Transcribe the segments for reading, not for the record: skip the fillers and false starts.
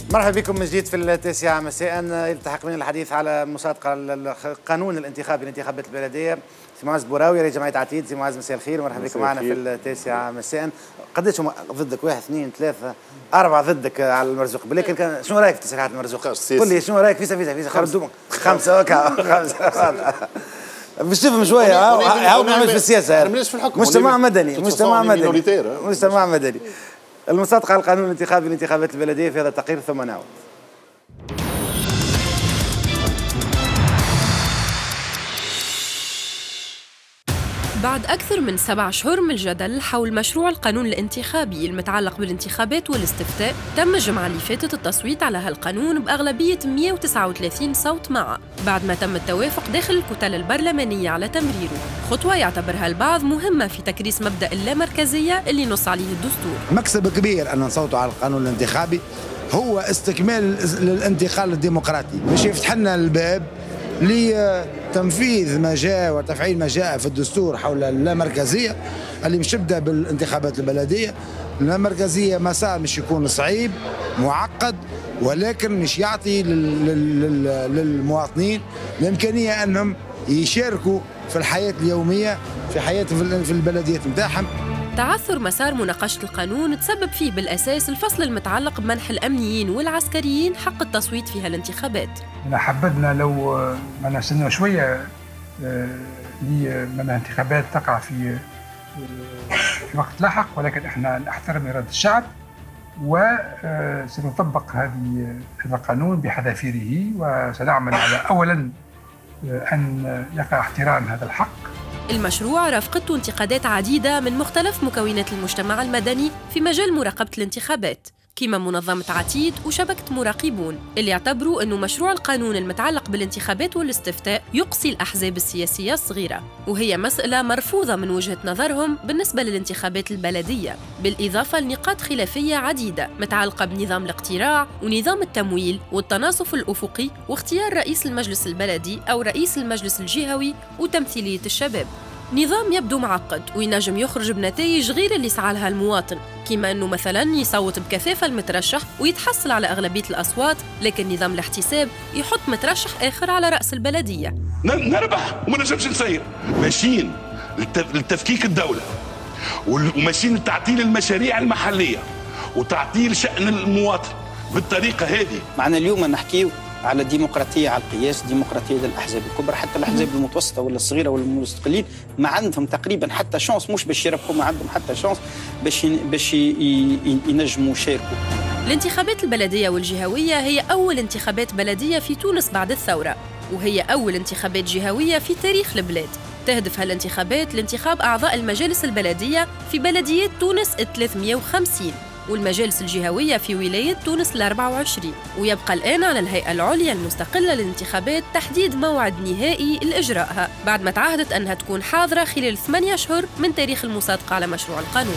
مرحبا بكم من جديد في التاسعة مساء. يلتحق بنا الحديث على مسابقة القانون الانتخابي لانتخابات البلدية. سي معز بوراوي رئيس جمعية عتيد. سي معز مساء الخير، مرحبا بكم معنا في التاسعة مساء. قديش ضدك؟ 1 2 3 4 ضدك على المرزوق، لكن شنو رايك في تصريحات المرزوق؟ قل لي شنو رايك؟ فيسا خرجوا 5 هكا 5 باش تفهم شويه. هاو نعمل في السياسه، مجتمع مدني مجتمع مدني. المصادقة على القانون الانتخابي للانتخابات البلدية في هذا التقرير ثم نعود. بعد أكثر من 7 أشهر من الجدل حول مشروع القانون الانتخابي المتعلق بالانتخابات والاستفتاء، تم الجمعة اللي فاتت التصويت على هالقانون بأغلبية 139 صوت معه، بعد ما تم التوافق داخل الكتل البرلمانية على تمريره، خطوة يعتبرها البعض مهمة في تكريس مبدأ اللامركزية اللي نص عليه الدستور. مكسب كبير أن نصوتوا على القانون الانتخابي، هو استكمال للانتقال الديمقراطي، باش يفتح لنا الباب لتنفيذ ما جاء وتفعيل ما جاء في الدستور حول اللامركزية اللي مش تبدا بالانتخابات البلدية. اللامركزية مسار مش يكون صعيب معقد، ولكن مش يعطي للمواطنين الإمكانية أنهم يشاركوا في الحياة اليومية في البلديات نتاعهم. تعثر مسار مناقشة القانون تسبب فيه بالأساس الفصل المتعلق بمنح الأمنيين والعسكريين حق التصويت في هالانتخابات. حبذنا لو ما نستنى شوية لمن الانتخابات تقع في وقت لاحق، ولكن احنا نحترم إرادة الشعب وسنطبق هذا القانون بحذافيره، وسنعمل على أولا أن يقع احترام هذا الحق. المشروع رافقته انتقادات عديدة من مختلف مكونات المجتمع المدني في مجال مراقبة الانتخابات، كما منظمة عتيد وشبكة مراقبون، اللي يعتبروا أنه مشروع القانون المتعلق بالانتخابات والاستفتاء يقصي الأحزاب السياسية الصغيرة، وهي مسألة مرفوضة من وجهة نظرهم بالنسبة للانتخابات البلدية، بالإضافة لنقاط خلافية عديدة متعلقة بنظام الاقتراع ونظام التمويل والتناصف الأفقي واختيار رئيس المجلس البلدي أو رئيس المجلس الجهوي وتمثيلية الشباب. نظام يبدو معقد وينجم يخرج بنتائج غير اللي سعى لها المواطن، كما أنه مثلاً يصوت بكثافة المترشح ويتحصل على أغلبية الأصوات، لكن نظام الاحتساب يحط مترشح آخر على رأس البلدية. نربح وما نجمش نسير، ماشيين لتفكيك الدولة وماشيين لتعطيل المشاريع المحلية وتعطيل شأن المواطن بالطريقة هذه. معنا اليوم نحكيو على الديمقراطية على القياس، ديمقراطية للأحزاب الكبرى، حتى الأحزاب المتوسطة ولا الصغيرة ولا المستقلين ما عندهم تقريبا حتى شانس، مش باش يربحوا، ما عندهم حتى شانس باش ينجموا يشاركوا. الانتخابات البلدية والجهوية هي أول انتخابات بلدية في تونس بعد الثورة، وهي أول انتخابات جهوية في تاريخ البلاد. تهدف هالانتخابات لانتخاب أعضاء المجالس البلدية في بلديات تونس 350 والمجالس الجهوية في ولاية تونس 24، ويبقى الآن على الهيئة العليا المستقلة للانتخابات تحديد موعد نهائي لإجرائها، بعد ما تعهدت أنها تكون حاضرة خلال 8 أشهر من تاريخ المصادقة على مشروع القانون.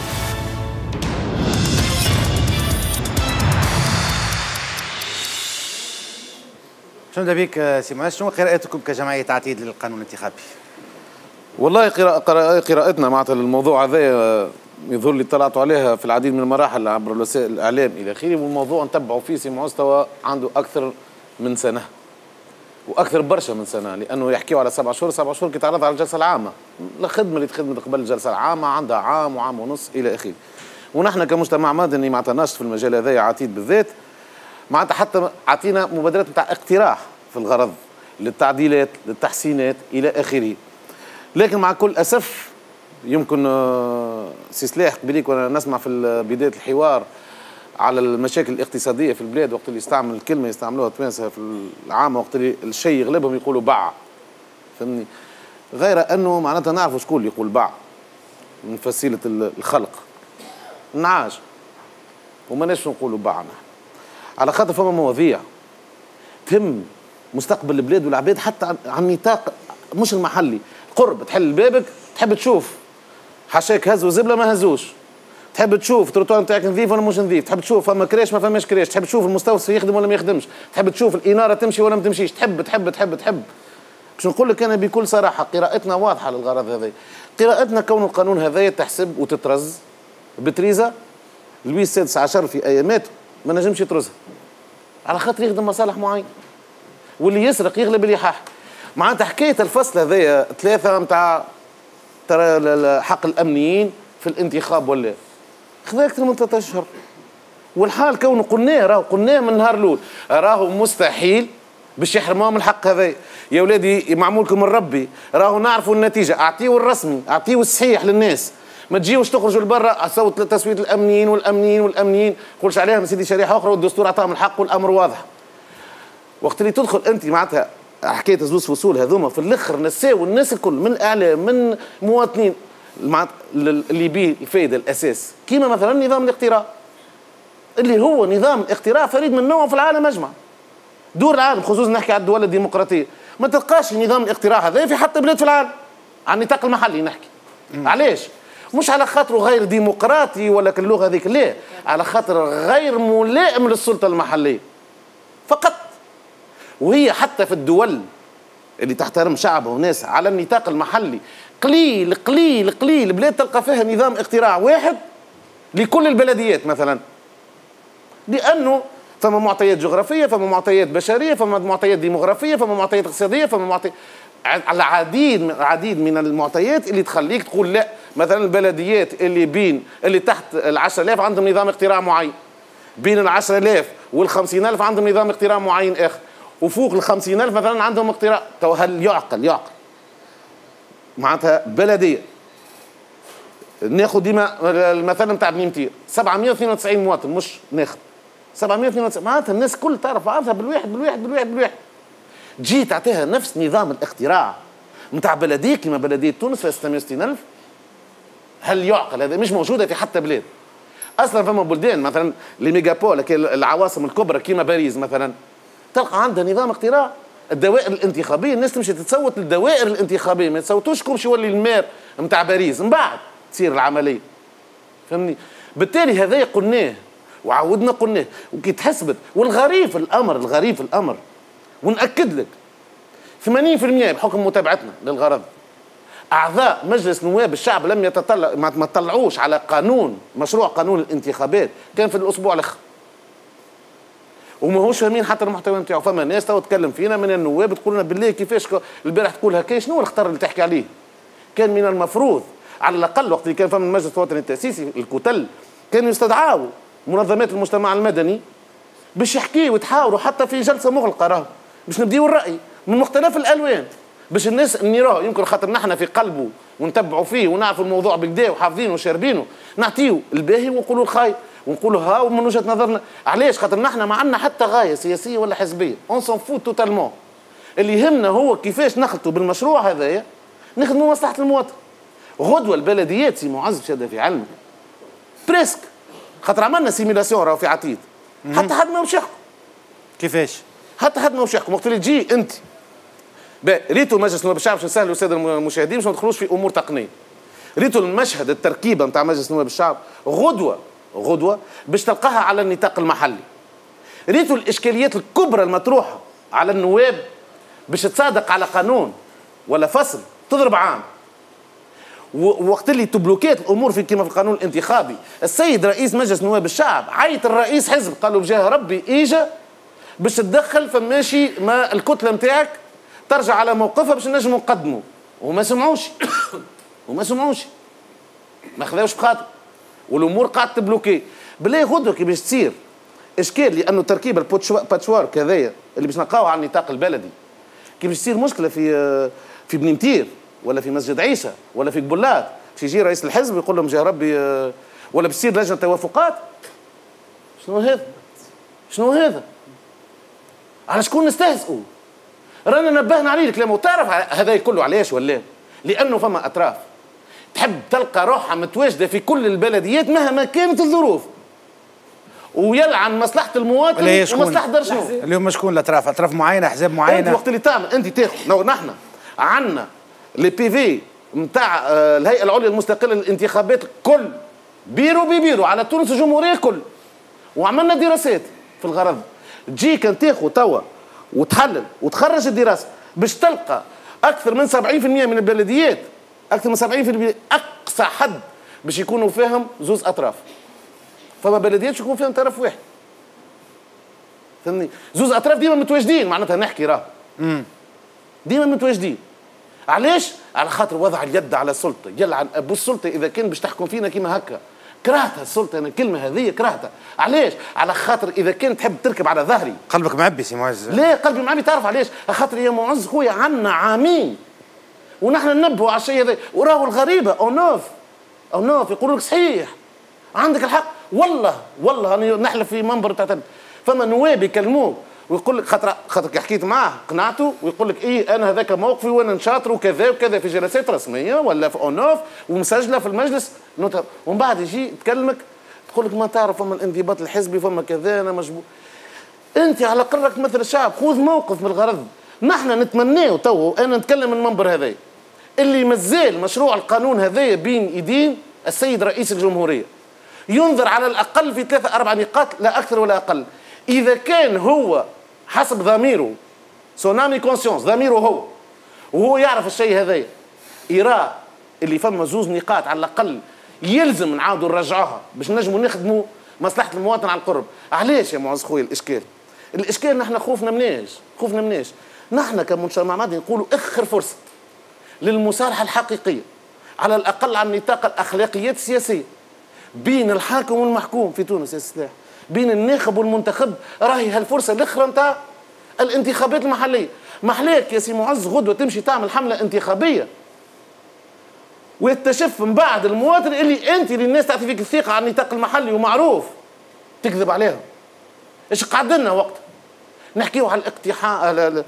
شنو بيك سي معز، شنو قراءتكم كجمعية عتيد للقانون الانتخابي؟ والله قراءتنا معناتها الموضوع هذا يظهر لي اطلعتوا عليها في العديد من المراحل عبر وسائل الاعلام الى اخره، والموضوع نتبعوا فيه سي مستوى عنده اكثر من سنه واكثر برشا من سنه، لانه يحكيوا على 7 شهور. 7 شهور كي تعرض على الجلسه العامه، الخدمه اللي تخدمت قبل الجلسه العامه عندها عام وعام ونص الى اخره. ونحن كمجتمع مدني معناتها ناشط في المجال هذا عتيد بالذات، معناتها حتى عطينا مبادرات نتاع اقتراح في الغرض للتعديلات للتحسينات الى اخره. لكن مع كل اسف يمكن سي سلاح قبليك وانا نسمع في بدايه الحوار على المشاكل الاقتصاديه في البلاد، وقت اللي يستعمل الكلمه يستعملوها التوانسه في العامه، وقت اللي الشيء يغلبهم يقولوا باع، فهمني؟ غير انه معناتها نعرفوا شكون اللي يقول باع من فسيله الخلق النعاج، وما ناش نقولوا باع نحن، على خاطر فما مواضيع تهم مستقبل البلاد والعباد حتى عن نطاق مش المحلي، قرب تحل بابك تحب تشوف حاشاك هزوا زبله ما هزوش، تحب تشوف التروتوار نتاعك نظيف ولا مش نظيف، تحب تشوف فما كريش ما فماش كريش، تحب تشوف المستوصف يخدم ولا ما يخدمش، تحب تشوف الاناره تمشي ولا ما تمشيش، تحب باش نقول لك انا بكل صراحه قراءتنا واضحه للغرض هذا. قراءتنا كون القانون هذا تحسب وتترز بتريزه لويس السادس عشر في ايامات ما نجمش يطرزها، على خاطر يخدم مصالح معين، واللي يسرق يغلب اللي يحاح. معناتها حكايه الفصل هذايا ثلاثه نتاع ترى حق الامنيين في الانتخاب ولا خذا اكثر من 3 اشهر، والحال كونه قلناه من النهار الاول راهو مستحيل باش يحرموهم الحق هذا. يا ولادي معمولكم من ربي، راهو نعرفوا النتيجه، اعطيوا الرسمي، اعطيوا الصحيح للناس، ما تجيوش تخرجوا لبرا صوت تسويه الامنيين قولش عليهم سيدي شريحه اخرى والدستور اعطاهم الحق والامر واضح. وقت اللي تدخل انت معناتها حكايه زوز فصول هذوما في الاخر نساو الناس الكل من الاعلام من مواطنين اللي بيه الفائده الاساس، كيما مثلا نظام الاقتراع اللي هو نظام اقتراع فريد من نوعه في العالم اجمع. دور العالم خصوصا نحكي على الدول الديمقراطيه ما تلقاش نظام الاقتراع هذا في حتى بلاد في العالم على النطاق المحلي نحكي. علاش؟ مش على خاطره غير ديمقراطي ولا اللغه هذيك، لا، على خاطر غير ملائم للسلطه المحليه فقط. وهي حتى في الدول اللي تحترم شعبها وناس على النطاق المحلي قليل قليل قليل بلاد تلقى فيها نظام اقتراع واحد لكل البلديات مثلا، لانه فما معطيات جغرافيه، فما معطيات بشريه، فما معطيات ديموغرافيه، فما معطيات اقتصاديه، فما معطيات العديد من المعطيات اللي تخليك تقول لا. مثلا البلديات اللي تحت 10,000 عندهم نظام اقتراع معين، بين 10,000 وال50,000 عندهم نظام اقتراع معين اخر، وفوق 50,000 مثلا عندهم اقتراع. تو هل يعقل معناتها بلديه ناخذ ديما المثل نتاع بني متير 792 مواطن، مش ناخذ 792 معناتها الناس كل تعرف بعضها بالواحد تجي تعطيها نفس نظام الاقتراع نتاع بلديه كما بلديه تونس فيها 660,000. هل يعقل؟ هذا مش موجوده في حتى بلاد. اصلا فما بلدان مثلا الميجابول العواصم الكبرى كما باريس مثلا تلقى عندها نظام اقتراع. الدوائر الانتخابيه الناس تمشي تتصوت للدوائر الانتخابيه، ما تصوتوش كل شيء يولي المير نتاع باريس من بعد تصير العمليه. فهمني؟ بالتالي هذا قلناه وعودنا قلناه وكي تحسبت. والغريب في الامر ونأكد لك 80% بحكم متابعتنا للغرض اعضاء مجلس نواب الشعب لم يتطلع ما طلعوش على مشروع قانون الانتخابات كان في الاسبوع الاخر، وما هوش فاهمين حتى المحتوى نتاعو. فما ناس تو تكلم فينا من النواب تقول لنا بالله كيفاش البارح تقول هكا، شنو الخطر اللي تحكي عليه؟ كان من المفروض على الاقل وقت اللي كان فما المجلس الوطني التاسيسي الكتل كانوا يستدعوا منظمات المجتمع المدني باش يحكيوا ويتحاوروا حتى في جلسه مغلقه، راهو باش نبديو الراي من مختلف الالوان باش الناس اللي راهو يمكن خاطر نحن في قلبه ونتبعوا فيه ونعرفوا الموضوع بالكدا وحافظينه وشاربينه نعطيو الباهي ونقولوا الخايب ونقولوا ها ومن وجهه نظرنا. علاش؟ خاطر نحن ما عندنا حتى غايه سياسيه ولا حزبيه، اون سون فوت توتالمون. اللي يهمنا هو كيفاش نخلطوا بالمشروع هذايا نخدموا مصلحه المواطن. غدوه البلديات سي معز شاد في علمك بريسك، خاطر عملنا سيميلاسيون راهو في عتيد حتى حد ما مش يحكم. كيفاش؟ حتى حد ما مش يحكم. وقت اللي تجي انت ريتوا مجلس نواب الشعب باش نسهلوا الساده المشاهدين باش ما ندخلوش في امور تقنيه. ريتوا المشهد التركيبه نتاع مجلس نواب الشعب غدوه باش تلقاها على النطاق المحلي. ريتوا الاشكاليات الكبرى المطروحه على النواب باش تصادق على قانون ولا فصل تضرب عام. ووقت اللي تبلوكيت الامور في كما في القانون الانتخابي، السيد رئيس مجلس نواب الشعب عيط الرئيس حزب قال له بجاه ربي اجا باش تدخل فماشي ما الكتله نتاعك ترجع على موقفها باش نجموا نقدموا، وما سمعوش ما خذاوش بخاطر والامور قاعده تبلوكي. بالله غدوه كي باش تصير اشكال لانه تركيب الباتشوارك هذايا اللي باش نلقاوه على النطاق البلدي كي باش تصير مشكله في بني متير ولا في مسجد عيسى ولا في قبلات باش يجي رئيس الحزب يقول لهم جا ربي ولا باش تصير لجنه توافقات. شنو هذا؟ على شكون نستهزئوا؟ رانا نبهنا عليه الكلام. وتعرف هذا كله علاش ولا؟ لانه فما اطراف تحب تلقى روحها متواجده في كل البلديات مهما كانت الظروف ويلعن مصلحه المواطن ومصلحه دار شنو؟ اللي هم شكون الاطراف؟ اطراف معينه، احزاب معينه. انت وقت اللي تعمل انت تاخذ نحن عندنا لي بي في نتاع الهيئه العليا المستقله للانتخابات كل بيرو على تونس الجمهوريه كل، وعملنا دراسات في الغرض. تجي كان تاخذ توا وتحلل وتخرج الدراسه باش تلقى اكثر من 70% من البلديات، اكثر من 70% اقصى حد باش يكونوا فيهم زوز اطراف. فما بلديات يكون فيهم طرف واحد. فهمني؟ زوز اطراف ديما متواجدين، معناتها نحكي راه ديما متواجدين. علاش؟ على خاطر وضع اليد على السلطه، يلعن ابو السلطه اذا كان باش تحكم فينا كيما هكا. كرهتها السلطه، انا الكلمه هذه كرهتها. علاش؟ على خاطر اذا كان تحب تركب على ظهري. قلبك معبي سي معز. لا قلبي معبي، تعرف علاش؟ على خاطر يا معز خويا عندنا عامين ونحن ننبهوا على الشيء هذا، وراهو الغريبه او نوف يقولوا لك صحيح عندك الحق. والله انا نحلف في منبر تاع فما نواب يكلموك ويقول لك خاطرك حكيت معاه قنعته، ويقول لك ايه انا هذاك موقفي وانا نشاطر وكذا وكذا في جلسات رسميه ولا في اونوف ومسجله في المجلس، ومن بعد يجي يتكلمك تقول لك ما تعرف فما الانضباط الحزبي فما كذا انا مجبور. انت على قرك مثل الشعب، خذ موقف من الغرض. نحن نتمناه تو، انا نتكلم من المنبر هذا اللي مازال مشروع القانون هذايا بين ايدين السيد رئيس الجمهوريه، ينظر على الاقل في 3-4 نقاط لا اكثر ولا اقل. اذا كان هو حسب ضميره سونامي كونسيونس، ضميره هو وهو يعرف الشيء هذايا، يرى اللي فما زوز نقاط على الاقل يلزم نعاودوا نرجعوها باش نجموا نخدموا مصلحه المواطن على القرب. علاش يا معز خويا الاشكال نحن خوفنا مناش نحن كمجتمع مدني نقولوا اخر فرصه للمصالحه الحقيقيه على الاقل على نطاق الاخلاقيات السياسيه بين الحاكم والمحكوم في تونس يا سلاح، بين الناخب والمنتخب. راهي هالفرصه الاخرى نتاع الانتخابات المحليه. محلاك يا سي معز غدوه تمشي تعمل حمله انتخابيه ويكتشف من بعد المواطن اللي انت اللي الناس تعطي فيك الثقه على النطاق المحلي ومعروف تكذب عليها. ايش قعد لنا وقت نحكيو على الاقتحام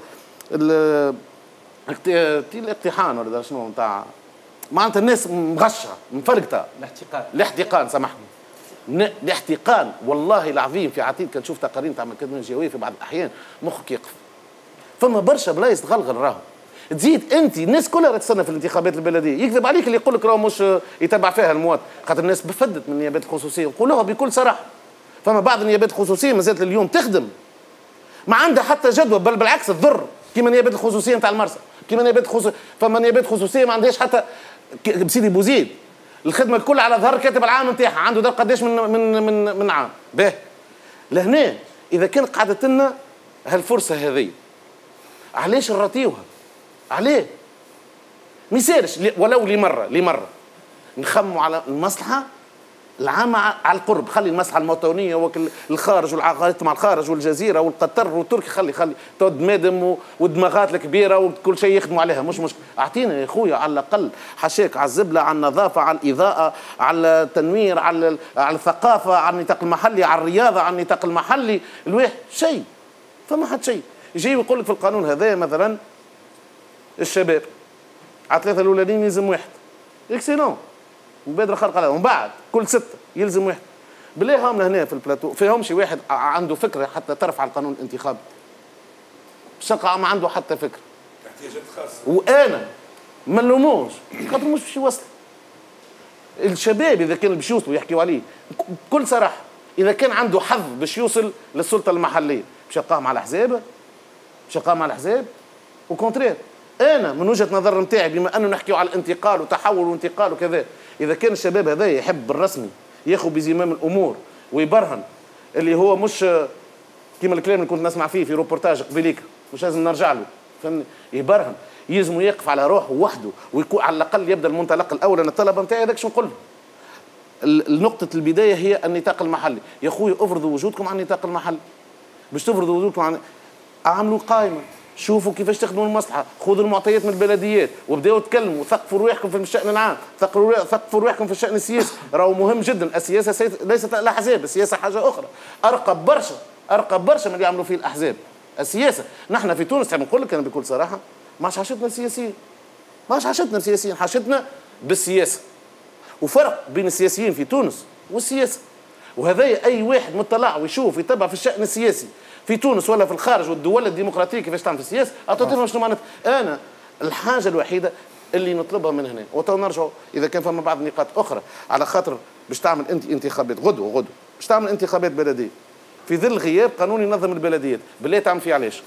الاقتحام ولا شنو نتاع معناتها الناس مغشه مفرقته. الاحتقان سامحني، الاحتقان والله العظيم في عتيد كان نشوف تقارير تاع المكتب الجويه في بعض الاحيان مخك يقف. فما برشا بلايص تغلغل راهو. تزيد انت الناس كلها راهي تستنى في الانتخابات البلديه، يكذب عليك اللي يقول لك راهو مش يتبع فيها المواطن، خاطر الناس بفدت من النيابات الخصوصيه، نقولوها بكل صراحه. فما بعض النيابات الخصوصيه ما زالت اليوم تخدم ما عندها حتى جدوى، بل بالعكس تضر، كيما النيابات الخصوصيه نتاع المرسى، كيما نيابات فما نيابات خصوصيه ما عندهاش حتى بسيدي بوزيد الخدمه الكل على ظهر الكاتب العام نتاعها، عنده دار قداش من عام. باهي لهنا اذا كان قعدت لنا هالفرصه هذه علاش نراتيوها؟ عليه ما يسالش ولو لمره نخموا على المصلحه العامة على القرب. خلي المصلحة الموطنية والخارج والعلاقات مع الخارج والجزيرة والقطر والتركي خلي تود مادم والدماغات الكبيرة وكل شيء يخدموا عليها مش مشكلة. أعطينا يا خويا على الأقل حاشاك على الزبلة، على النظافة، على الإضاءة، على التنوير، على الثقافة، على النطاق المحلي، على الرياضة، على النطاق المحلي. الواحد شيء فما حد شيء يجي يقول لك في القانون هذا مثلا الشباب على 3 الأولانيين يلزم واحد اكسيلون مبادرة خارقة لها، ومن بعد كل 6 يلزم واحد. بالله هم هنا في البلاتو فيهم شي واحد عنده فكرة حتى ترفع القانون الانتخابي، شقة ما عنده حتى فكرة، احتياجات خاصة. وأنا ما نلوموش خاطر مش باش يوصل. الشباب إذا كانوا باش يوصلوا يحكيوا عليه بكل صراحة، إذا كان عنده حظ باش يوصل للسلطة المحلية باش يلقاهم مع الأحزاب، وكونترير. انا من وجهه نظر نتاعي بما انه نحكيو على الانتقال وتحول وانتقال وكذا، اذا كان الشباب هذا يحب بالرسمي ياخذ بزمام الامور ويبرهن اللي هو مش كيما الكلام اللي كنت نسمع فيه في روبورتاج قبيليك مش لازم نرجع له، فهمني؟ يبرهن يلزم يقف على روحه وحده ويكون على الاقل يبدا المنطلق الاول. انا الطلبه نتاعي هذاك شو نقول النقطه البدايه هي النطاق المحلي. يا خويا افرضوا وجودكم على النطاق المحلي، باش تفرضوا وجودكم اعملوا قائمه، شوفوا كيفاش تخدموا المصلحه، خذوا المعطيات من البلديات وبداوا تكلموا، ثقفوا رواحكم في الشان العام، ثقفوا رواحكم في الشان السياسي. راهو مهم جدا. السياسه ليست الاحزاب، السياسه حاجه اخرى ارقى برشا من اللي يعملوا فيه الاحزاب. السياسه نحن في تونس نقول لك انا بكل صراحه ماش حاشتنا السياسيين، حاشتنا بالسياسه. وفرق بين السياسيين في تونس والسياسه، وهذا اي واحد مطلع ويشوف يتبع في الشان السياسي في تونس ولا في الخارج والدول الديمقراطيه كيفاش تعمل في السياسه. اعطيتنا شنو معناتها. انا الحاجه الوحيده اللي نطلبها من هنا وتو نرجعوا اذا كان فما بعض النقاط اخرى على خاطر باش تعمل انت انتخابات غدوه باش تعمل انتخابات بلديه في ظل غياب قانون ينظم البلديات، بالله تعمل فيه علاش؟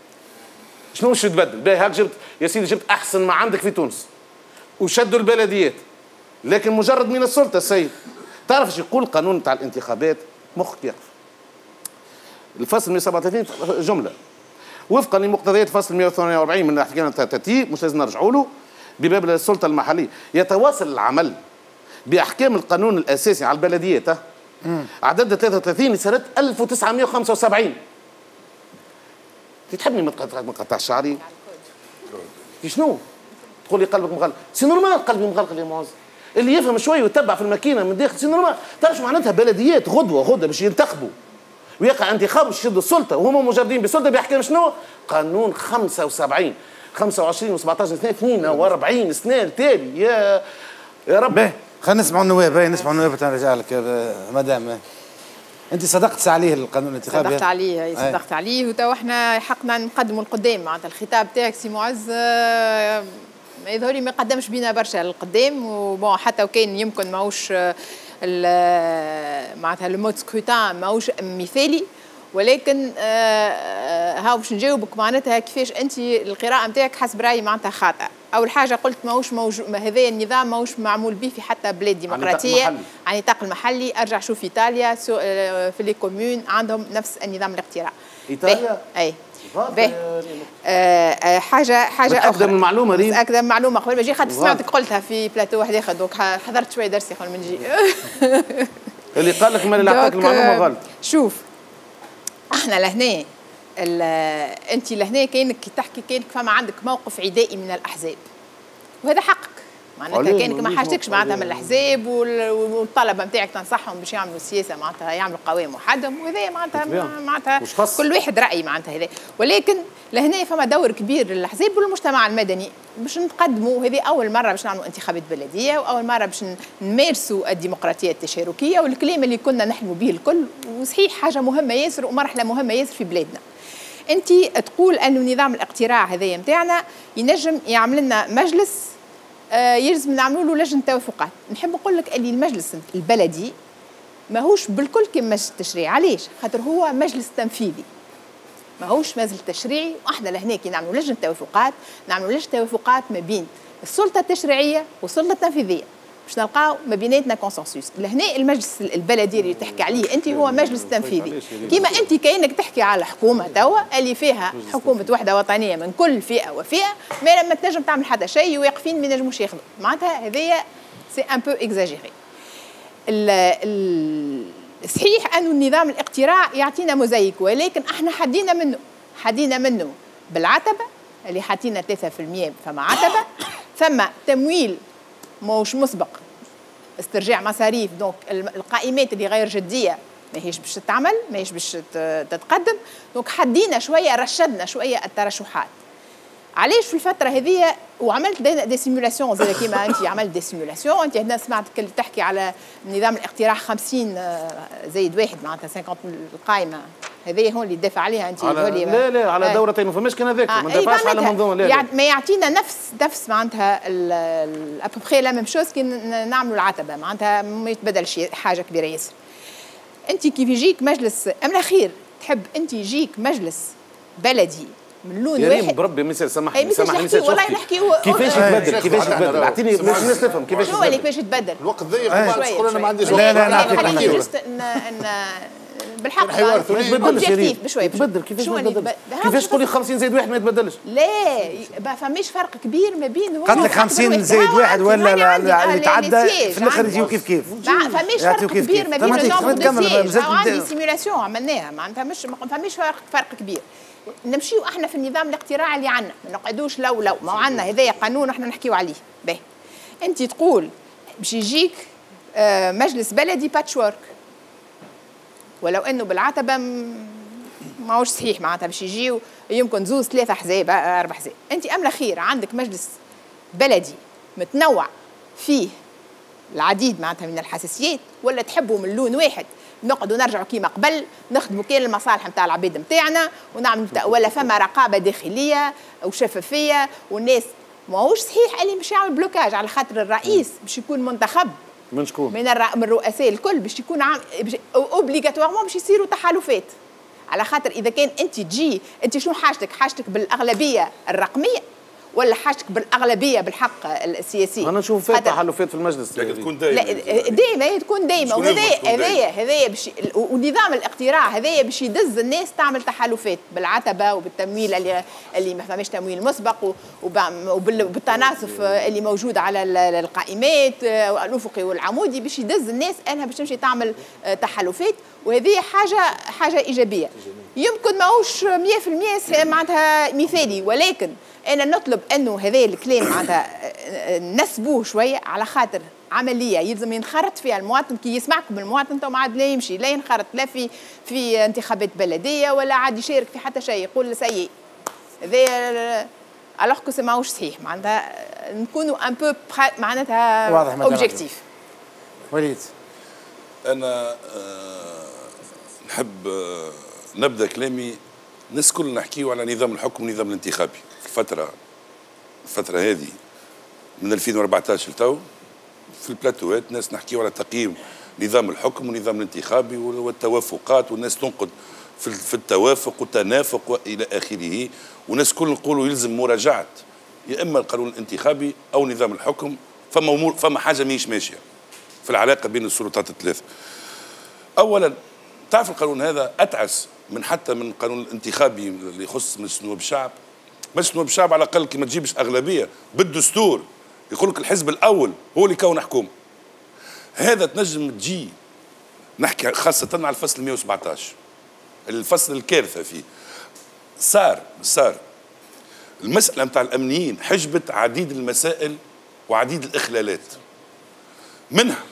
شنو باش تبدل؟ باهي هاك جبت يا سيدي جبت احسن ما عندك في تونس وشدوا البلديات، لكن مجرد من السلطه السيد تعرف ايش يقول القانون تاع الانتخابات؟ مخك يقف. الفصل 137 جمله وفقا لمقتضيات فصل 148 من الاحكام الترتيب، مش لازم نرجعوا له، بباب السلطه المحليه يتواصل العمل باحكام القانون الاساسي على البلديات عدد 33 لسنه 1975. تحبني ما تقطعش شعري؟ شنو؟ تقول لي قلبك مغلق، سي نورمال قلبي مغلق يا معز. اللي يفهم شويه ويتبع في الماكينه من داخل سي نورمال. تعرف معناتها بلديات غدوه باش ينتخبوا ويقع انتخاب باش يشدوا السلطه وهم مجردين بالسلطه باحكام شنو؟ قانون 75 25 و17 سنه 42 سنه التالي. يا رب. خلينا نسمعوا النواب. نسمعوا النواب تنرجع لك مدام. انت صدقت عليه القانون الانتخابي؟ صدقت عليه، صدقت عليه، وتوا احنا حقنا نقدموا القدام. معناتها الخطاب تاعك سي معز يظهر لي ما قدمش بينا برشا للقدام، وبون حتى وكان يمكن ماهوش معناتها المود سكروتان ماهوش مثالي، ولكن هاو باش نجاوبك معناتها كيفاش انت القراءه نتاعك حسب رايي معناتها خاطئه. اول حاجه قلت ماهوش هذا النظام ماهوش معمول به في حتى بلاد ديمقراطيه، عن نطاق المحلي. ارجع شوف ايطاليا في لي كومون عندهم نفس النظام الاقتراع. ايطاليا؟ اي حاجه اخرى. اقدم المعلومه ريم، اقدم معلومه قبل ما اجي، خاطر سمعتك قلتها في بلاتو واحد اخر، دوك حضرت شويه درسي قبل ما نجي. اللي قال لك اللي عطاك المعلومه غلط. شوف احنا لهنا انت لهنا كانك تحكي كانك فما عندك موقف عدائي من الاحزاب، وهذا حقك. معناتها كانك ما حاجتكش معناتها من الاحزاب، والطلبه نتاعك تنصحهم باش يعملوا سياسه معناتها يعملوا قوام وحدهم، وهذا معناتها كل واحد راي معناتها هذا. ولكن لهنا فما دور كبير للاحزاب والمجتمع المدني باش نقدموا. هذه اول مره باش نعملوا انتخابات بلديه، واول مره باش نمارسوا الديمقراطيه التشاركيه، والكلام اللي كنا نحلموا به الكل. وصحيح حاجه مهمه ياسر ومرحله مهمه ياسر في بلادنا. انت تقول انه نظام الاقتراع هذايا نتاعنا ينجم يعمل لنا مجلس يلزم نعملوا له لجنه توافقات. نحب نقول لك اللي المجلس البلدي ماهوش بالكل كما مجلس التشريعي. علاش؟ خاطر هو مجلس تنفيذي ماهوش مجلس تشريعي. واحنا لهنا كي نعملوا لجنه توافقات نعملوا لجنه توافقات ما بين السلطه التشريعيه والسلطه التنفيذيه باش نلقاو ما بيناتنا كونسنسوس. لهنا المجلس البلدي اللي تحكي عليه انت هو مجلس تنفيذي، كيما انت كاينك تحكي على حكومه توا اللي فيها حكومه وحده وطنيه من كل فئه وفئه، ما لما تنجم تعمل حتى شيء واقفين ما ينجموش ياخذوا. معناتها هذايا سي ان بو اكزاجيري. صحيح انه النظام الاقتراع يعطينا موزايك، ولكن احنا حدينا منه بالعتبه اللي حاطينا 3% فما عتبه، ثم تمويل موش مسبق، استرجاع مصاريف. دونك القائمات اللي غير جديه ماهيش باش تتعمل، ماهيش باش تتقدم. دونك حدينا شويه، رشدنا شويه الترشحات. علاش في الفتره هذه وعملت دي سيمولاسيون زي كيما انت عملت دي سيمولاسيون. انت هنا سمعتك اللي تحكي على نظام الاقتراع 50 زائد واحد معناتها 50 القائمه هذه هون اللي تدافع عليها انت. لا على دورتين ما فماش كان هذاك، ما دافعش على منظومه. لا ما يعطينا نفس معناتها ابوبخي لا ميم شوز كي نعملوا العتبه، معناتها ما يتبدلش حاجه كبيره ياسر. انت كيف يجيك مجلس من الاخير تحب انت يجيك مجلس بلدي من لون واحد بربي مثال سامحني والله نحكي كيفاش يتبدل اعطيني باش الناس تفهم كيفاش شنو اللي كيفاش يتبدل. الوقت ضيق انا ما عنديش لا نعطيك بالحق ما يتبدلش بشوي يتبدل. كيفاش تقولي 50 زائد واحد ما يتبدلش؟ لا ما فماش فرق كبير ما بين قد لك 50 زائد واحد ولا اللي تعدى في الاخر يجيو كيف ما فماش فرق كبير ما بين النوم عندي سيمولاسيون عملناها معناتها مش ما فماش فرق كبير. نمشيو احنا في النظام الاقتراعي اللي عندنا، ما نقعدوش لو ما عندنا هذايا قانون احنا نحكيو عليه. باهي انت تقول باش يجيك مجلس بلدي باتشورك، ولو انه بالعتبه ماهوش صحيح معناتها باش يجيو يمكن زوز 3 احزاب 4 احزاب. انت امل خير عندك مجلس بلدي متنوع فيه العديد معناتها من الحساسيات، ولا تحبوا من لون واحد نقعدوا نرجعوا كيما قبل نخدموا كان المصالح نتاع العباد نتاعنا ونعملوا ولا فما رقابه داخليه وشفافيه والناس. ماهوش صحيح اللي باش يعمل بلوكاج على خاطر الرئيس باش يكون منتخب من شكون؟ من الرؤساء الكل باش يكون اوبليغاتوارمون باش يصيروا تحالفات. على خاطر اذا كان انت تجي انت شنو حاجتك بالاغلبيه الرقميه، ولا حاجتك بالاغلبيه بالحق السياسي؟ انا نشوف فيها تحالفات في المجلس. لكن تكون دائما. لا دائما تكون دائما، وهذايا باش ونظام الاقتراع هذايا باش يدز الناس تعمل تحالفات بالعتبه وبالتمويل اللي ما فماش تمويل مسبق وبالتناصف اللي موجود على القائمات الافقي والعمودي باش يدز الناس انها باش تمشي تعمل تحالفات، وهذه حاجه ايجابيه. يمكن ماهوش 100% معناتها مثالي، ولكن انا نطلب انه هذا الكلام معناتها نسبوه شويه على خاطر عمليه يلزم ينخرط فيها المواطن. كي يسمعكم المواطن تو ما عاد لا يمشي لا ينخرط لا في انتخابات بلديه ولا عاد يشارك في حتى شيء، يقول سيء هذا الوغ كو سي ماهوش صحيح. معناتها نكونوا ان بو معناتها اوبجيكتيف. وليد انا نحب نبدا كلامي الناس كل نحكيو على نظام الحكم والنظام الانتخابي في الفترة هذه من 2014 لتو في البلاتوات ناس نحكيو على تقييم نظام الحكم والنظام الانتخابي والتوافقات، والناس تنقد في التوافق والتنافق والى اخره، وناس كل نقولوا يلزم مراجعة يا اما القانون الانتخابي او نظام الحكم. فما حاجة ماهيش ماشية في العلاقة بين السلطات الثلاثة. اولا تعرف القانون هذا اتعس حتى من القانون الانتخابي اللي يخص مجلس نواب الشعب. مجلس نواب الشعب على الاقل كي ما تجيبش اغلبيه بالدستور يقول لك الحزب الاول هو اللي كون حكومه. هذا تنجم تجي نحكي خاصه على الفصل 117 الفصل الكارثه فيه. صار المساله نتاع الامنيين حجبت عديد المسائل وعديد الاخلالات. منها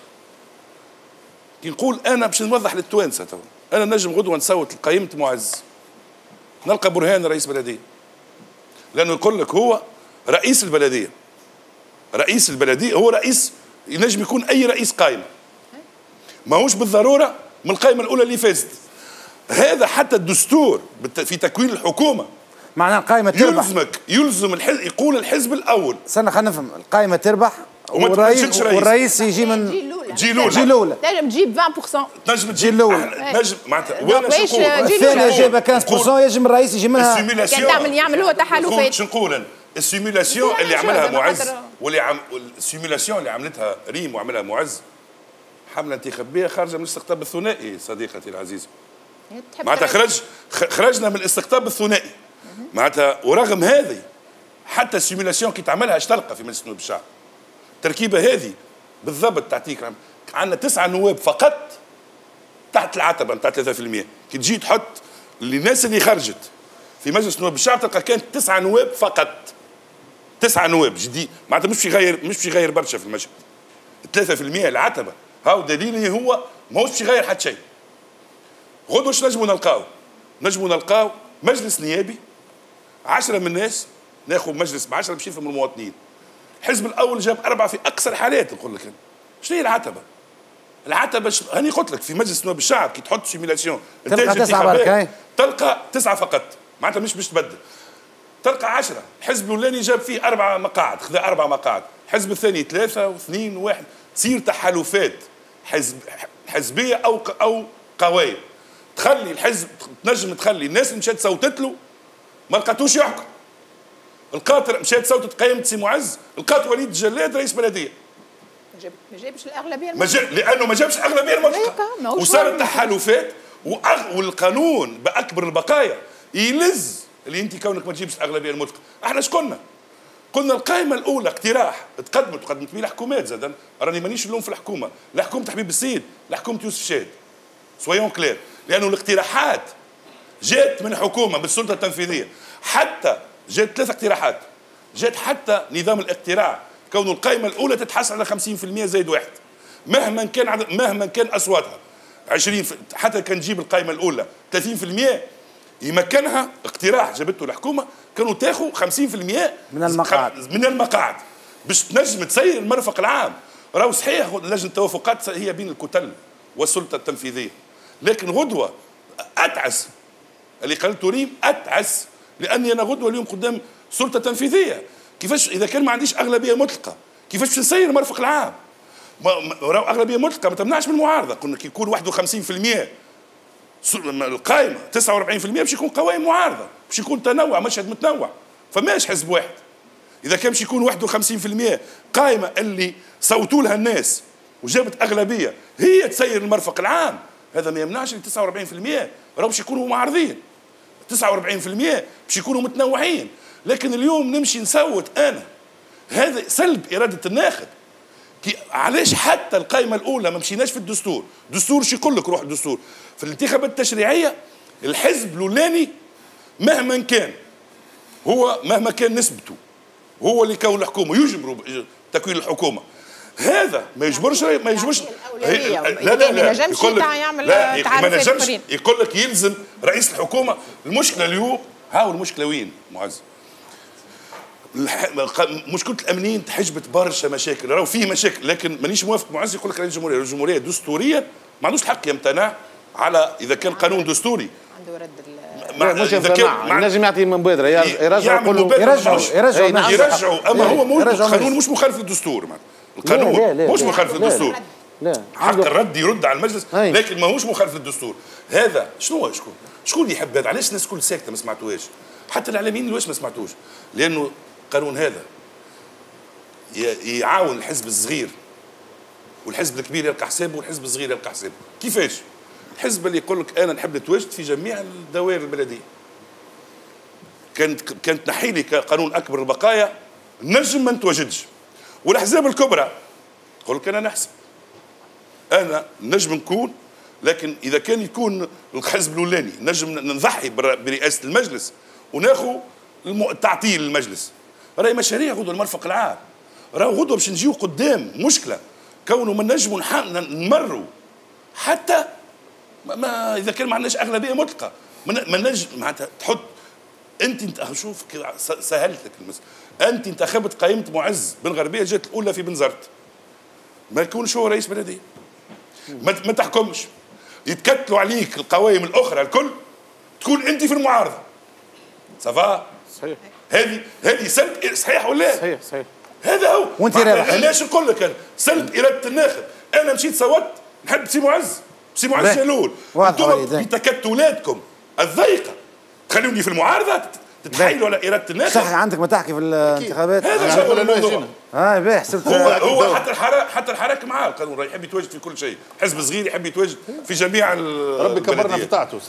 كي نقول انا باش نوضح للتوانسه تو، انا نجم غدوه نصوت لقيمة معز نلقى برهان رئيس بلديه، لانه يقول لك هو رئيس البلديه. رئيس البلديه هو رئيس، ينجم يكون اي رئيس قائمه، ماهوش بالضروره من القائمه الاولى اللي فازت. هذا حتى الدستور في تكوين الحكومه معناها القائمه تربح، يلزم يقول الحزب الاول. استنى خلينا نفهم، القائمه تربح والرئيس يجي من جي الاولى تنجم تجيب 20%، تنجم تجيب الاولى، نجم معناتها وانا شو نقول الثانيه جايبه 15% يجم الرئيس يجي منها. كان يعمل هو تحالفات. شو نقول السيميلاسيون اللي عملها معز السيميلاسيون اللي عملتها ريم وعملها معز حمله انتخابيه خارجه من الاستقطاب الثنائي صديقتي العزيزه. معناتها خرجنا من الاستقطاب الثنائي. معناتها ورغم هذه حتى السيميلاسيون كي تعملها اش تلقى في مجلس نواب الشعب؟ التركيبه هذه بالضبط تعطيك عندنا 9 نواب فقط تحت العتبه نتاع 3%. كي تجي تحط الناس اللي خرجت في مجلس نواب الشعب تلقى كانت 9 نواب فقط. 9 نواب جديد، معناتها مش يغير برشا في المشهد. 3% العتبه هاو دليل هو ماهوش باش يغير حتى شيء. غدوه واش نجموا نلقاو مجلس نيابي 10 من الناس، ناخذ مجلس ب 10 باش يفهم المواطنين. الحزب الاول جاب 4 في اقصى الحالات. نقول لك شنو هي العتبه؟ هاني قلت لك في مجلس نواب الشعب كي تحط سيميلاسيون تلقى 9 برك، تلقى 9 فقط، معناتها مش باش تبدل. تلقى 10 الحزب الاولاني جاب فيه 4 مقاعد، خذا 4 مقاعد، الحزب الثاني 3 و2 و1. تصير تحالفات حزبيه او قوائم، تخلي الحزب تنجم تخلي الناس اللي مشات صوتت له ما لقاتوش يحكم. القاطر مشات صوتت قيمة سي معز، لقات وليد الجلاد رئيس بلديه. ما جابش الاغلبيه المطلقه، لانه ما جابش الاغلبيه المطلقه، وصارت تحالفات والقانون باكبر البقايا يلز اللي انت كونك ما تجيبش الاغلبيه المطلقه. احنا شكنا قلنا القائمه الاولى اقتراح تقدمت به الحكومات زادا، راني مانيش اللوم في الحكومه، لا حكومه حبيب السيد لا حكومه يوسف شاد، سويون كلير، لانه الاقتراحات جات من حكومه بالسلطه التنفيذيه. حتى جات 3 اقتراحات، جات حتى نظام الاقتراع كون القائمه الاولى تتحصل على 50% زائد 1 مهما كان اصواتها 20 حتى كان تجيب القائمه الاولى 30% يمكنها اقتراح جابته الحكومه كانوا تاخذ 50% من المقاعد باش تنجم تسير المرفق العام. راهو صحيح لجنه التوافقات هي بين الكتل والسلطه التنفيذيه، لكن غدوه اتعس اللي قالته ريم اتعس، لاني انا غدوه اليوم قدام سلطه تنفيذيه. كيفاش اذا كان ما عنديش اغلبيه مطلقه كيفاش باش نسير المرفق العام؟ راهو اغلبيه مطلقه ما تمنعش من المعارضه. كنا كي يكون 51% القائمه 49% باش يكون قوائم معارضه، باش يكون تنوع مشهد متنوع، فماش حزب واحد. اذا كان باش يكون 51% قائمه اللي صوتوا لها الناس وجابت اغلبيه هي تسير المرفق العام، هذا ما يمنعش 49% راهو باش يكونوا معارضين، 49% باش يكونوا متنوعين. لكن اليوم نمشي نصوت انا، هذا سلب اراده الناخب. علاش حتى القائمه الاولى ما مشيناش في الدستور؟ الدستور شو يقول لك؟ روح الدستور في الانتخابات التشريعيه الحزب الاولاني مهما كان هو مهما كان نسبته هو اللي يكون الحكومه، يجبروا تكوين الحكومه. هذا ما يجبرش لا يقول لك يلزم رئيس الحكومه. المشكله اليوم هاو المشكله وين معز؟ مشكله الامنيين تحجبت برشا مشاكل، راهو فيه مشاكل، لكن مانيش موافق معز يقول لك رئيس الجمهوريه، الجمهوريه دستوريا ما عندوش الحق يمتنع على اذا كان قانون دستوري. عنده رد مش يمتنع، ينجم يعطي مبادره يرجعوا اما هو موجود القانون مش مخالف للدستور. القانون مش مخالف للدستور، حق الرد يرد على المجلس، لكن ماهوش مخالف للدستور. هذا شنو شكون اللي يحب هذا؟ علاش الناس كل ساكته ما سمعتوهاش؟ حتى الاعلاميين ليش ما سمعتوش؟ لانه القانون هذا يعاون الحزب الصغير والحزب الكبير يلقى حسابه والحزب الصغير يلقى حسابه. كيفاش؟ الحزب اللي يقول لك انا نحب نتواجد في جميع الدوائر البلديه، كانت تنحي لي قانون اكبر البقايا نجم ما نتواجدش. والاحزاب الكبرى تقول لك انا نحسب انا نجم نكون، لكن اذا كان يكون الحزب الاولاني نجم نضحي برئاسه المجلس وناخذ التعطيل للمجلس. راهي مشاريع غدوه المرفق العام، راهو غدوه باش نجيو قدام مشكله كونه ما نجموا نمروا حتى ما اذا كان ما عندناش اغلبيه مطلقه ما نجم معناتها تحط انت شوف سهلت لك المسألة. انت انتخبت قائمه معز بن غربيه جات الاولى في بنزرت، ما يكونش هو رئيس بلديه، ما تحكمش، يتكتلوا عليك القوائم الاخرى الكل تكون انت في المعارضه. صافا صحيح، هذه سلب صحيح ولا؟ صحيح هذا هو. وانت رابح علاش نقول لك انا سلب اراده الناخب؟ انا مشيت صوت نحب سي معز جلول، انتم بتكتلاتكم الضيقه تخلوني في المعارضه تتحايلوا على اراده الناخب. صح عندك ما تحكي في الانتخابات. هذا هو الموضوع. باهي حسبت هو حتى الحراك معاه القانون يحب يتواجد في كل شيء، حزب صغير يحب يتواجد في جميع ربي كبرنا في طاعته.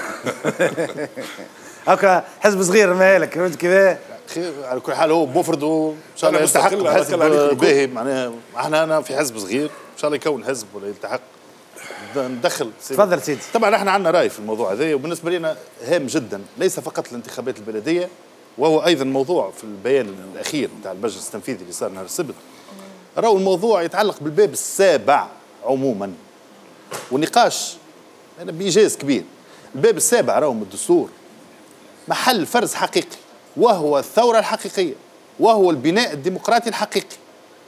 هكا حزب صغير مالك فهمت كيفاه؟ على كل حال هو بمفرده ان شاء الله يلتحق بحزب باهي. معناها انا في حزب صغير ان شاء الله يكون حزب ولا يلتحق ندخل. تفضل سيدي. طبعا احنا عندنا راي في الموضوع هذا، وبالنسبه لنا هام جدا، ليس فقط الانتخابات البلديه، وهو ايضا موضوع في البيان الاخير نتاع المجلس التنفيذي اللي صار نهار السبت. راهو الموضوع يتعلق بالباب السابع عموما، والنقاش انا بايجاز كبير. الباب السابع راهو من الدستور محل فرز حقيقي، وهو الثوره الحقيقيه، وهو البناء الديمقراطي الحقيقي.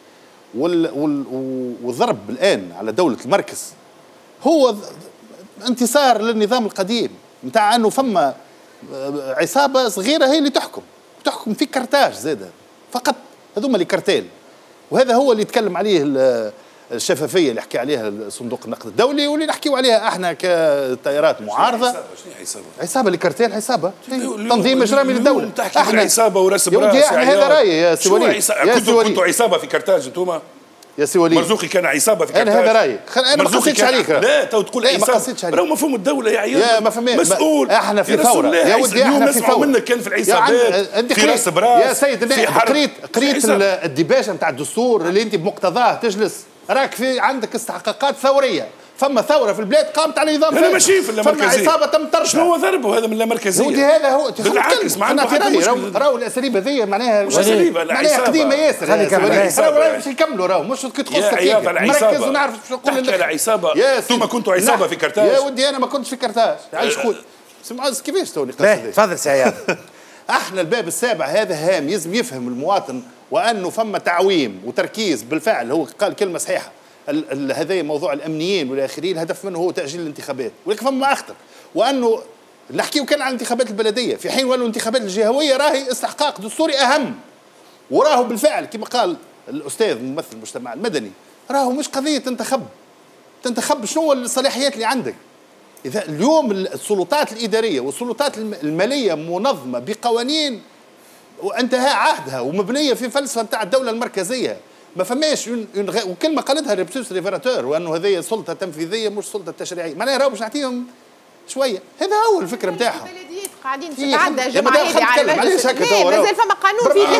والضرب الان على دوله المركز هو انتصار للنظام القديم نتاع انه فما عصابه صغيره هي اللي تحكم في كرتاج زاده فقط، هذوما اللي كرتال. وهذا هو اللي يتكلم عليه الشفافيه اللي حكي عليها صندوق النقد الدولي، واللي نحكيو عليها احنا كتيارات معارضه. عصابه لكرتال، عصابه تنظيم اجرامي للدوله. احنا عصابه ورسم يا ودي احنا هذا رايي يا سي وليد. كنتوا عصابه في كرتاج انتوما يا سي وليد. مرزوقي كان عصابه في كرتاج. انا هذا رايي، انا ما قصيتش عليك. لا تو تقول عصابه، راهو مفهوم الدوله يا عيال. يا ما فهمت مسؤول. احنا في ثوره يا ودي، احنا في ثوره. منك كان في العصابات في راس براس. يا سيد قريت الديباجه نتاع الدستور اللي انت بمقتضاه تجلس، راك في عندك استحقاقات ثوريه. فما ثوره في البلاد قامت على نظام، انا ماشي في اللامركزيه، فما عصابه تم طردها. شنو هو ضربه هذا من اللامركزيه؟ ودي هذا هو بالعكس معنا في راهو الاساليب هذه معناها قديمه ياسر. راهو باش يكملوا، راهو مش كي تخصك مركز ونعرف شو نقول لك. العصابه انتم كنتوا عصابه في كرتاج. يا ودي انا ما كنتش في كرتاج، عايش خويا. سي معز كيفاش تو نقاش؟ تفضل سي عياد. احنا الباب السابع هذا هام، يلزم يفهم المواطن وانه فما تعويم وتركيز بالفعل. هو قال كلمه صحيحه، هذا موضوع الامنيين والاخرين الهدف منه هو تاجيل الانتخابات، ولكن فما اخطر، وانه نحكيو كان عن الانتخابات البلديه في حين وانه الانتخابات الجهويه راهي استحقاق دستوري اهم. وراهو بالفعل كما قال الاستاذ ممثل المجتمع المدني، راهو مش قضيه تنتخب شنو الصلاحيات اللي عندك. اذا اليوم السلطات الاداريه والسلطات الماليه منظمه بقوانين وانتهى عهدها ومبنيه في فلسفه نتاع الدوله المركزيه. ما فماش وكلمه قالتها ريبسوس ريفيراتور، وانه هذه سلطه تنفيذيه مش سلطه تشريعيه، معناها راهو باش نعطيهم شويه. هذا هو الفكره نتاعهم. البلديات قاعدين تتعدى جمعيه على مجلس. مازال فما قانون فيه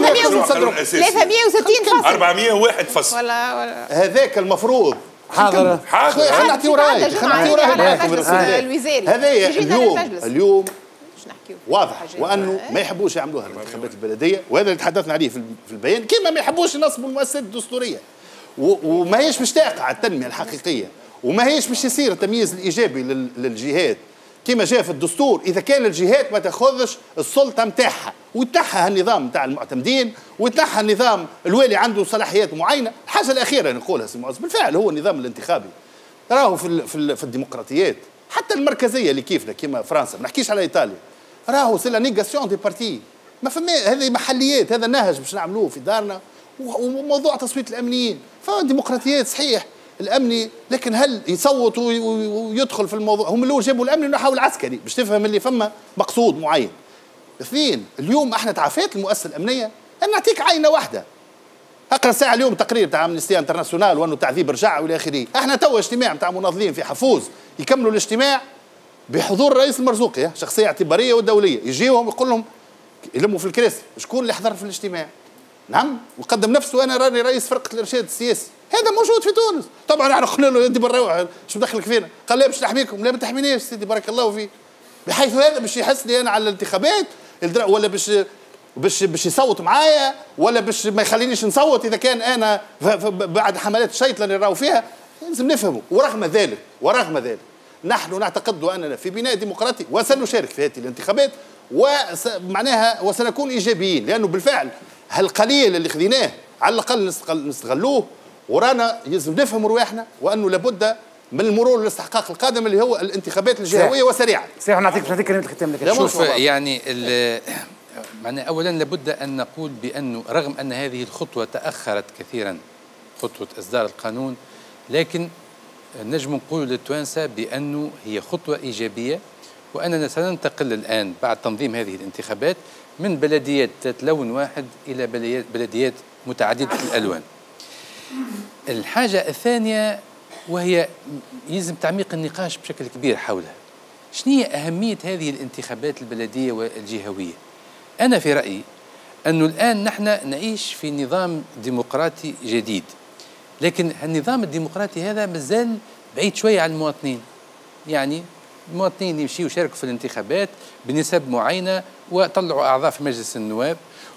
360 فصل 401 فصل. ولا هذاك المفروض حاضر خلينا نعطيو راي الوزاري. هذا اليوم واضح، وانه ما يحبوش يعملوها الانتخابات البلديه، وهذا اللي تحدثنا عليه في البيان، كما ما يحبوش ينصبوا المؤسسات الدستوريه، وما هيش مشتاقه على التنميه الحقيقيه، وما هيش مش يصير التمييز الايجابي للجهات كما جاء في الدستور. اذا كان الجهات ما تاخذش السلطه نتاعها، ويتنحى النظام نتاع المعتمدين، ويتنحى النظام الوالي عنده صلاحيات معينه. الحاجه الاخيره نقولها سي معز، بالفعل هو النظام الانتخابي راهو في الديمقراطيات حتى المركزيه اللي كيفنا كما فرنسا، ما نحكيش على ايطاليا، راهو سي لا نيغاسيون دي بارتي. ما فما هذه محليات، هذا نهج باش نعملوه في دارنا. وموضوع تصويت الامنيين، فالديمقراطيات صحيح الامني، لكن هل يصوت ويدخل في الموضوع؟ هم اللي جابوا الامني ونحاول العسكري باش تفهم اللي فما مقصود معين. اثنين، اليوم احنا تعافيت المؤسسه الامنيه. انا نعطيك عينه واحده، اقرا ساعه اليوم تقرير تاع امنستي انترناسيونال وانه تعذيب رجع والى اخره. احنا توا اجتماع تاع مناضلين في حفوز يكملوا الاجتماع بحضور الرئيس المرزوقي، شخصيه اعتباريه ودوليه، يجيهم يقول لهم يلموا في الكراسي شكون اللي حضر في الاجتماع. نعم، وقدم نفسه انا راني رئيس فرقه الارشاد السياسي. هذا موجود في تونس. طبعا احنا قلنا له انت برا شو دخلك فينا؟ قال لا باش نحميكم. لا ما تحمينيش سيدي بارك الله فيك. بحيث هذا باش يحسني انا على الانتخابات، ولا باش يصوت معايا، ولا باش ما يخلينيش نصوت اذا كان انا بعد حملات الشيطان اللي راهو فيها. لازم نفهمه. ورغم ذلك نحن نعتقد اننا في بناء ديمقراطي وسنشارك في هذه الانتخابات، ومعناها وسنكون ايجابيين، لانه بالفعل هالقليل اللي خذيناه على الاقل نستغلوه، ورانا لازم نفهم رواحنا وانه لابد من المرور للاستحقاق القادم اللي هو الانتخابات الجهويه وسريعا. سيح نعطيك كلمه الختام لك. شوف يعني معناها اولا لابد ان نقول بانه رغم ان هذه الخطوه تاخرت كثيرا، خطوه اصدار القانون، لكن نجم نقول للتوانسه بانه هي خطوه ايجابيه، واننا سننتقل الان بعد تنظيم هذه الانتخابات من بلديات ذات لون واحد الى بلديات متعدده الالوان. الحاجه الثانيه وهي يلزم تعميق النقاش بشكل كبير حولها. شنو هي اهميه هذه الانتخابات البلديه والجهويه؟ انا في رايي انه الان نحن نعيش في نظام ديمقراطي جديد، لكن النظام الديمقراطي هذا مازال بعيد شويه عن المواطنين. يعني المواطنين يمشيوا يشاركوا في الانتخابات بنسب معينه وطلعوا اعضاء في مجلس النواب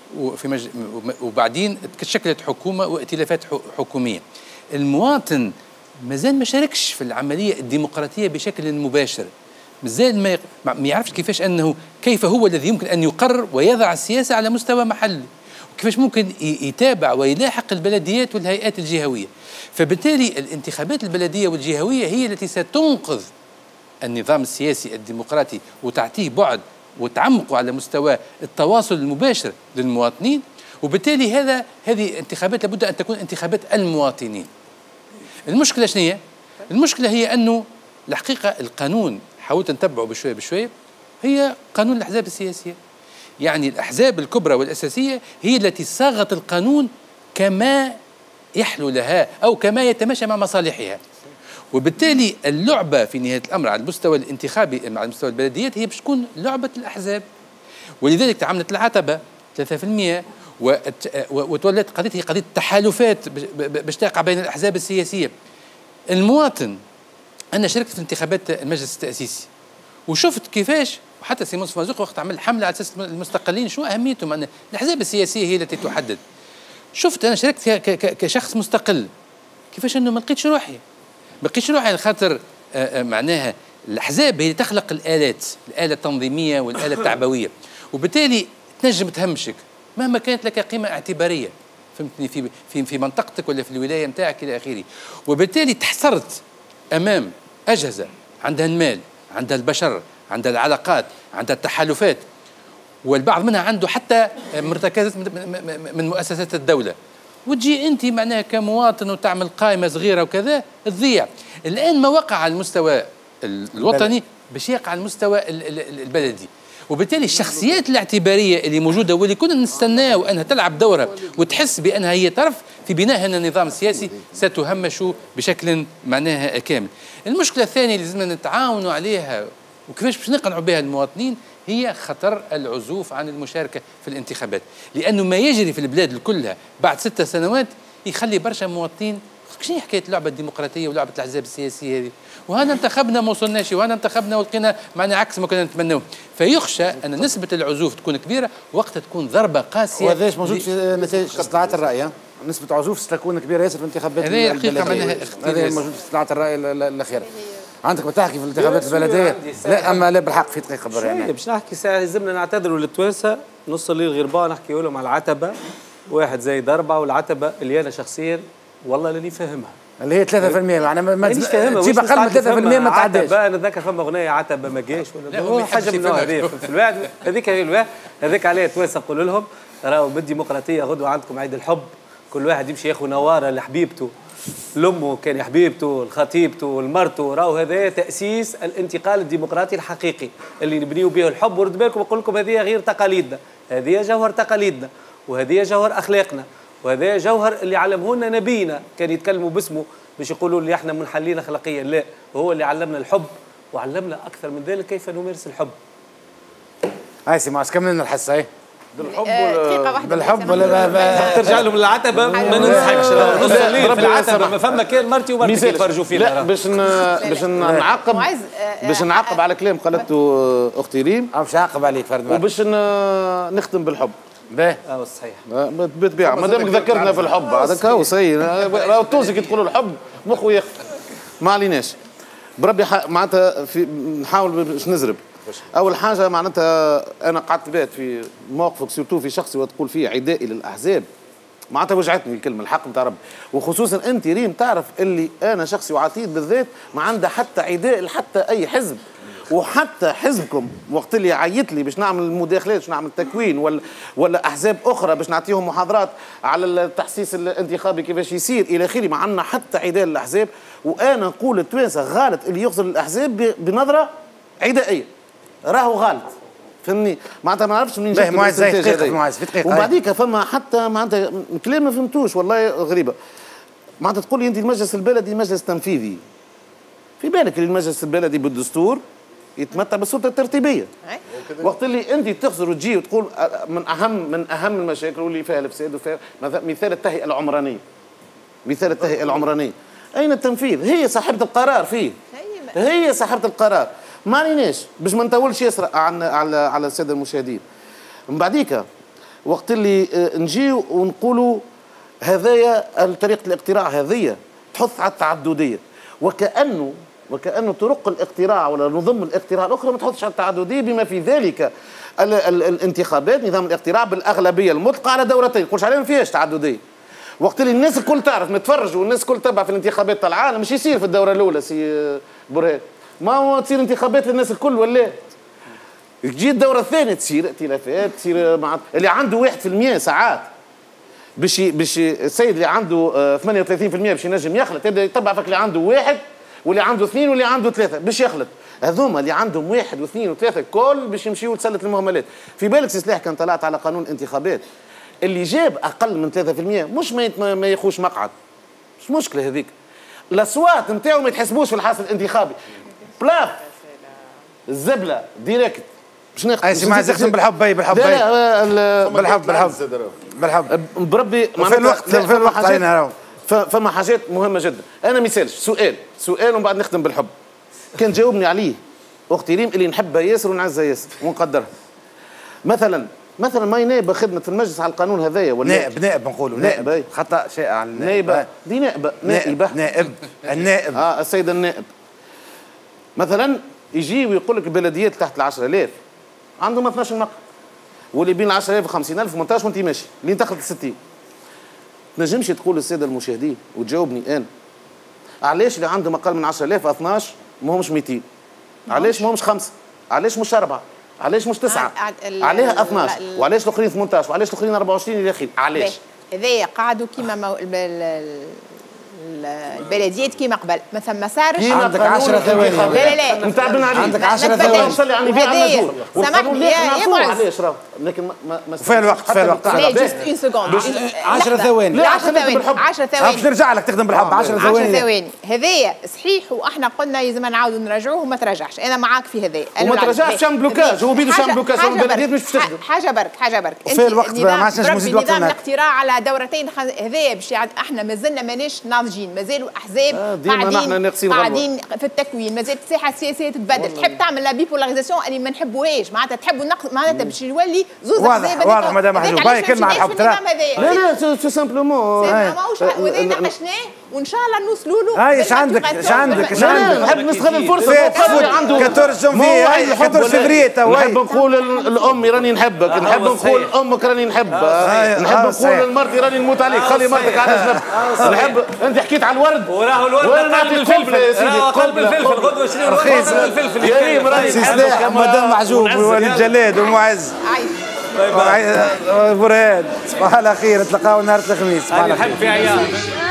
وبعدين تشكلت حكومه وائتلافات حكوميه. المواطن مازال ما شاركش في العمليه الديمقراطيه بشكل مباشر، مازال ما يعرفش كيف هو الذي يمكن ان يقرر ويضع السياسه على مستوى محلي، وكيفاش ممكن يتابع ويلاحق البلديات والهيئات الجهويه. فبالتالي الانتخابات البلديه والجهويه هي التي ستنقذ النظام السياسي الديمقراطي وتعطيه بعد وتعمقه على مستوى التواصل المباشر للمواطنين. وبالتالي هذه الانتخابات لابد ان تكون انتخابات المواطنين. المشكله شنو هي؟ المشكله هي انه الحقيقه القانون حاولت نتبعه بشويه بشويه، هي قانون الاحزاب السياسيه. يعني الاحزاب الكبرى والاساسيه هي التي صاغت القانون كما يحلو لها او كما يتماشى مع مصالحها. وبالتالي اللعبه في نهايه الامر على المستوى الانتخابي على مستوى البلديات هي باش تكون لعبه الاحزاب، ولذلك تعملت العتبه 3%، وتولت قضيه التحالفات باش تقع بين الاحزاب السياسيه. المواطن، انا شاركت في انتخابات المجلس التاسيسي وشفت كيفاش، وحتى سي منصف مرزوق وقت عمل حمله على اساس المستقلين شو اهميتهم، ان الاحزاب السياسيه هي التي تحدد. شفت انا شاركت كشخص مستقل كيفاش انه ما لقيتش روحي على خاطر معناها الاحزاب هي تخلق الاله التنظيميه والاله التعبويه، وبالتالي تنجم تهمشك مهما كانت لك قيمه اعتباريه، فهمتني، في منطقتك ولا في الولايه نتاعك الى اخره. وبالتالي تحصرت امام اجهزه عندها المال، عندها البشر، عندها العلاقات، عندها التحالفات، والبعض منها عنده حتى مرتكزات من مؤسسات الدوله، وتجي انت معناها كمواطن وتعمل قائمه صغيره وكذا تضيع. الان ما وقع على المستوى الوطني باش يقع على المستوى البلدي، وبالتالي الشخصيات الاعتباريه اللي موجوده واللي كنا نستناو انها تلعب دورها وتحس بانها هي طرف في بناء هذا النظام السياسي ستهمش بشكل معناها كامل. المشكله الثانيه اللي لازمنا نتعاونوا عليها وكيفاش باش نقنعوا بها المواطنين هي خطر العزوف عن المشاركه في الانتخابات، لانه ما يجري في البلاد كلها بعد 6 سنوات يخلي برشا مواطنين شنو حكايه اللعبه الديمقراطيه ولعبه الاحزاب السياسيه هذه؟ وهنا انتخبنا ما وصلناش، وهنا انتخبنا ولقينا معناها عكس ما كنا نتمناو، فيخشى ان نسبه العزوف تكون كبيره وقتها تكون ضربه قاسيه. وهذاش موجود في نتائج استطلاعات الراي، نسبة عزوف ستكون كبيرة ياسر في الانتخابات هذه حقيقة معناها هذا موجود في استطلاعات الرأي الأخيرة. عندك بتحكي في الانتخابات البلدية؟ لا أما لا بالحق في دقيقة برهان. باش نحكي ساعة لازمنا نعتذروا للتوانسة، نص الليل غرباء نحكي لهم على العتبة 1+4 والعتبة اللي أنا شخصيا والله لاني فاهمها. اللي هي 3% معناها ما تجيب أقل من 3% ما تعداش. أنا ذاكر فما أغنية عتبة ما جاش ولا حاجة من النوع هذا في الواحد هذيك هي الواحد هذيك عليه التوانسة نقول لهم راهو بالديمقراطية غدوة عندكم عيد الحب، كل واحد يمشي ياخذ نواره لحبيبته، لامه كان حبيبته، لخطيبته، لمرته، راهو هذا تاسيس الانتقال الديمقراطي الحقيقي اللي نبنيو به الحب. ورد بالكم نقول لكم هذه غير تقاليدنا، هذه جوهر تقاليدنا، وهذه جوهر اخلاقنا، وهذا جوهر اللي علمه لنا نبينا، كان يتكلموا باسمه باش يقولوا اللي احنا منحلين اخلاقيا، لا هو اللي علمنا الحب وعلمنا اكثر من ذلك كيف نمارس الحب. هاي سي معز كمل لنا الحصه هاي. بالحب ولا بالحب ولا ترجع لهم العتبه ما ننسحقش نص الليل في العتبه ما فما كان مرتي ومرتي يتفرجوا فينا. لا باش نعقب على كلام قالته اختي ريم، باش نعقب عليك فرد وباش نختم بالحب. باهي صحيح بالطبيعه ما دامك ذكرنا في الحب هذاك هو سي راهو التونسي كي تقولوا الحب مخه يخف ما عليناش بربي معناتها نحاول باش نزرب. اول حاجه معناتها انا قعدت بات في موقفك سورتو في شخصي وتقول فيه عدائي للاحزاب، معناتها وجعتني الكلمه الحق نتاع ربي، وخصوصا انت ريم تعرف اللي انا شخصي وعتيد بالذات ما عنده حتى عداء لحتى اي حزب، وحتى حزبكم وقت اللي عيط لي باش نعمل المداخلات باش نعمل تكوين ولا احزاب اخرى باش نعطيهم محاضرات على التحسيس الانتخابي كيفاش يصير الى اخره، ما عندنا حتى عداء للاحزاب. وانا نقول التوانسه غلط اللي يخزر الاحزاب بنظره عدائيه، راهو غلط فهمني، معناتها ما نعرفش منين جبت الاستنتاج هذا. وبعديك فما حتى معناتها كلام ما فهمتوش والله غريبه، معناتها تقول لي انت المجلس البلدي مجلس تنفيذي، في بالك اللي المجلس البلدي بالدستور يتمتع بالسلطه الترتيبيه، وقت اللي انت تخزر وتجي وتقول من اهم المشاكل واللي فيها الفساد وفيها مثال التهيئه العمرانيه، مثال التهيئه العمرانيه، اين التنفيذ؟ هي صاحبه القرار فيه، هي صاحبه القرار، ما عليناش باش ما نطولش ياسر على الساده المشاهدين. من بعديك وقت اللي نجيو ونقولوا هذايا طريقه الاقتراع هذيا تحث على التعدديه، وكانه طرق الاقتراع ولا نظم الاقتراع الاخرى ما تحثش على التعدديه، بما في ذلك الانتخابات نظام الاقتراع بالاغلبيه المطلقه على دورتين، نقولش عليها ما فيهاش تعدديه. وقت اللي الناس الكل تعرف متفرج والناس الكل تبع في الانتخابات تاع العالم، مش يصير في الدوره الاولى سي برهان، ما هو تصير انتخابات للناس الكل ولا تجي الدوره الثانيه تصير ائتلافات، تصير مع اللي عنده 1% ساعات باش السيد اللي عنده 38% باش ينجم يخلط، يبدا يتبع فيك اللي عنده 1 واللي عنده 2 واللي عنده 3 باش يخلط، هذوما اللي عندهم 1 و2 و3 الكل باش يمشيوا لسله المهملات. في بالك سي سلاح كان طلعت على قانون الانتخابات اللي جاب اقل من 3% مش ما يخوش مقعد، مش مشكله هذيك، الاصوات نتاعو ما يتحسبوش في الحاصل الانتخابي، بلاف الزبله ديريكت باش ناخذ. اي سي ما تخدم بالحب بالحب بالحب بربي معناتها في الوقت علينا فما حاجات مهمه جدا. انا مثالش سؤال ومن بعد نختم بالحب، كان جاوبني عليه اختي ريم اللي نحبها ياسر ونعزها ياسر ونقدرها. مثلا ماي نائبه خدمه في المجلس على القانون هذايا ولا نائب نقولوا نائب خطا شائع على نائبه دي نائبه النائب السيده النائب مثلا يجي ويقول لك البلديات تحت ال 10,000 عندهم 12 مقعد، واللي بين 10,000 و 50,000 18 وانت ماشي اللي انتقلت 60. تنجمش تقول للساده المشاهدين وتجاوبني انا علاش اللي عندهم اقل من 10,000 12 ما همش 200؟ علاش ما همش 5؟ علاش مش 4؟ علاش مش 9؟ عليها 12 وعلاش الاخرين 18 وعلاش الاخرين 24 الى اخره؟ علاش؟ هذايا قعدوا كيما البلديات كيما قبل ما ثم صارش. عندك 10 ثواني. لا لا انت بن عليه. عندك 10 ثواني. نصلي على النبي على النزول. سامحني يا معز. لكن ما فين الوقت؟ فين الوقت؟ لا جست اون سكوند. 10 ثواني. 10 ثواني. 10 ثواني. باش نرجع لك تخدم بالحب. 10 ثواني. 10 ثواني. هذايا صحيح واحنا قلنا لازم نعاودوا نراجعوه وما تراجعش. انا معاك في هذايا. وما تراجعش شام بلوكاج. هو بيدو شام بلوكاج. البلديات مش باش تخدم. حاجه برك. وفي الوقت ما عادش نزيد وقت. نظام الاقتراع على دورتين هذايا باش احنا مازلنا ماناش ناضجين، مازالوا احزاب قاعدين في التكوين، مازالت الساحه السياسيه تتبدل. تحب تعمل لا بيبولاريزاسيون اللي ما نحبوهاش، معناتها تحبوا معناتها باش يولي زوز احزاب. واضح مدام محجوب. باهي كلمه على الحب. لا سو سامبلومون. وهذا ناقشناه وان شاء الله نوصلوا له. هاي ايش عندك؟ ايش عندك؟ ايش عندك؟ نحب نستغل الفرصه. عنده 14 جونفي 14 فبراير تو. نحب نقول الام راني نحبك، نحب نقول امك راني نحبها، نحب نقول لمرتي راني نموت عليك، خلي مرتك على جنب. نحب انت حكيت على الورد وراه الورد قلب الفلفل يا سيدي، قلب الفلفل غدوه شري رخيص الفلفل يا ريم راني سلاح مدام محجوب ووليد جلاد ومعز برهان. صباح الخير، نتلاقاو نهار الخميس. صباح الخير.